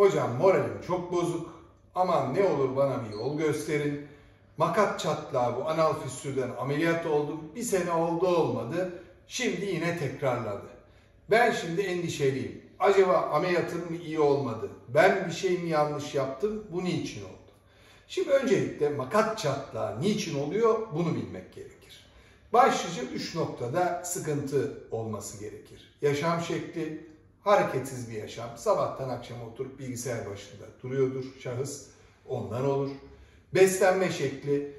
Hocam moralim çok bozuk. Aman ne olur bana bir yol gösterin. Makat çatlağı bu anal fistülden ameliyat oldum. Bir sene oldu olmadı. Şimdi yine tekrarladı. Ben şimdi endişeliyim. Acaba ameliyatım mı iyi olmadı? Ben bir şey mi yanlış yaptım? Bu niçin oldu? Şimdi öncelikle makat çatlağı niçin oluyor? Bunu bilmek gerekir. Başlıca 3 noktada sıkıntı olması gerekir. Yaşam şekli, hareketsiz bir yaşam. Sabahtan akşama oturup bilgisayar başında duruyordur şahıs. Ondan olur. Beslenme şekli,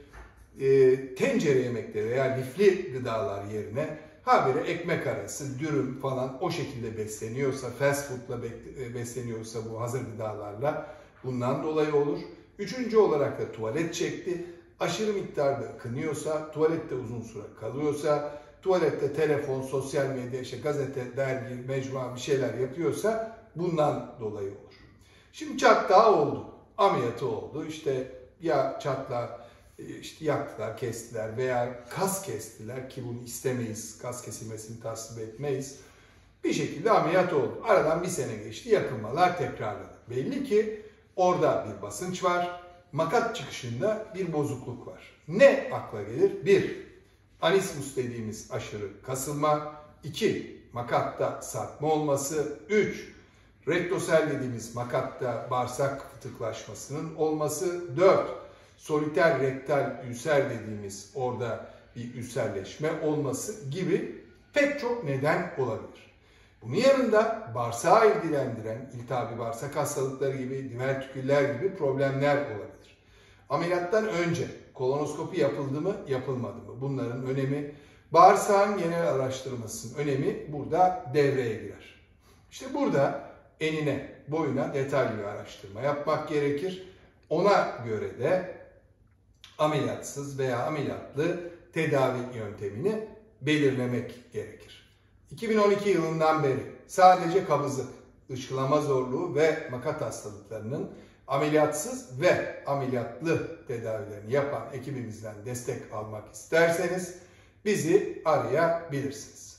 tencere yemekleri veya lifli gıdalar yerine habire ekmek arası, dürüm falan o şekilde besleniyorsa, fast food'la besleniyorsa bu hazır gıdalarla bundan dolayı olur. Üçüncü olarak da tuvalet şekli, aşırı miktarda ıkınıyorsa, tuvalette uzun süre kalıyorsa, tuvalette telefon, sosyal medya, işte gazete, dergi, mecmua bir şeyler yapıyorsa bundan dolayı olur. Şimdi çatlağı oldu, ameliyatı oldu, işte ya çatlağı işte yaktılar, kestiler veya kas kestiler ki bunu istemeyiz, kas kesilmesini tasvip etmeyiz. Bir şekilde ameliyat oldu. Aradan bir sene geçti, yakınmalar tekrarladı. Belli ki orada bir basınç var, makat çıkışında bir bozukluk var. Ne akla gelir? 1. Anismus dediğimiz aşırı kasılma. 2. Makatta sarkma olması. 3. Rektosel dediğimiz makatta bağırsak fıtıklaşmasının olması. 4. Soliter rektal ülser dediğimiz orada bir ülserleşme olması gibi pek çok neden olabilir. Bunun yanında bağırsağı ilgilendiren iltihabi bağırsak hastalıkları gibi, divertiküller gibi problemler olabilir. Ameliyattan önce kolonoskopi yapıldı mı, yapılmadı mı? Bunların önemi, bağırsağın genel araştırmasının önemi burada devreye girer. İşte burada enine, boyuna detaylı bir araştırma yapmak gerekir. Ona göre de ameliyatsız veya ameliyatlı tedavi yöntemini belirlemek gerekir. 2012 yılından beri sadece kabızlık, dışkılama zorluğu ve makat hastalıklarının ameliyatsız ve ameliyatlı tedavilerini yapan ekibimizden destek almak isterseniz bizi arayabilirsiniz.